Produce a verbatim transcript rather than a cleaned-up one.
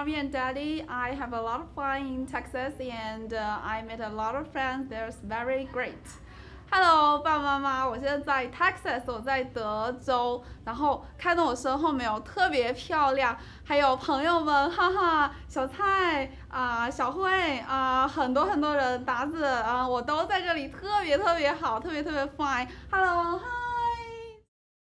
mommy and daddy. I have a lot of fun in Texas, and uh, I met a lot of friends. There's very great. Hello，爸爸妈妈，我现在在 Texas，我在德州。然后看到我身后没有，特别漂亮。还有朋友们，哈哈，小蔡啊、呃小慧啊、呃很多很多人，达子啊、呃我都在这里，特别特别好，特别特别 fine。Hello，嗨。